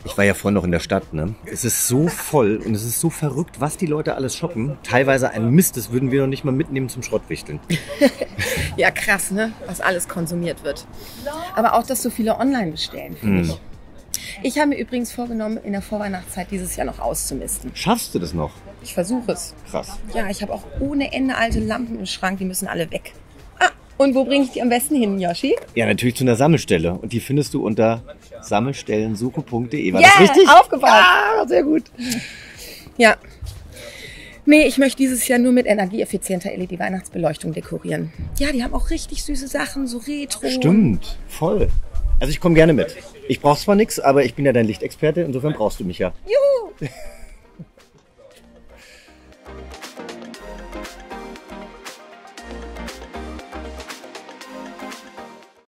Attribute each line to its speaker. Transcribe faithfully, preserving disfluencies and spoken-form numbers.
Speaker 1: Ich war ja vorhin noch in der Stadt, ne? Es ist so voll und es ist so verrückt, was die Leute alles shoppen. Teilweise ein Mist, das würden wir noch nicht mal mitnehmen zum Schrottwichteln.
Speaker 2: Ja, krass, ne? Was alles konsumiert wird. Aber auch, dass so viele online bestellen, finde
Speaker 1: Hm.
Speaker 2: ich. Ich habe mir übrigens vorgenommen, in der Vorweihnachtszeit dieses Jahr noch auszumisten.
Speaker 1: Schaffst du das noch?
Speaker 2: Ich versuche es.
Speaker 1: Krass.
Speaker 2: Ja, ich habe auch ohne Ende alte Lampen im Schrank, die müssen alle weg. Ah, und wo bringe ich die am besten hin, Yoshi?
Speaker 1: Ja, natürlich zu einer Sammelstelle. Und die findest du unter sammelstellensuche punkt de. War
Speaker 2: Ja,
Speaker 1: das richtig?
Speaker 2: aufgebaut.
Speaker 1: Ah, sehr gut.
Speaker 2: Ja. Nee, ich möchte dieses Jahr nur mit energieeffizienter L E D-Weihnachtsbeleuchtung dekorieren. Ja, die haben auch richtig süße Sachen, so Retro.
Speaker 1: Stimmt, voll. Also ich komme gerne mit. Ich brauche zwar nichts, aber ich bin ja dein Lichtexperte, insofern brauchst du mich ja.
Speaker 2: Juhu!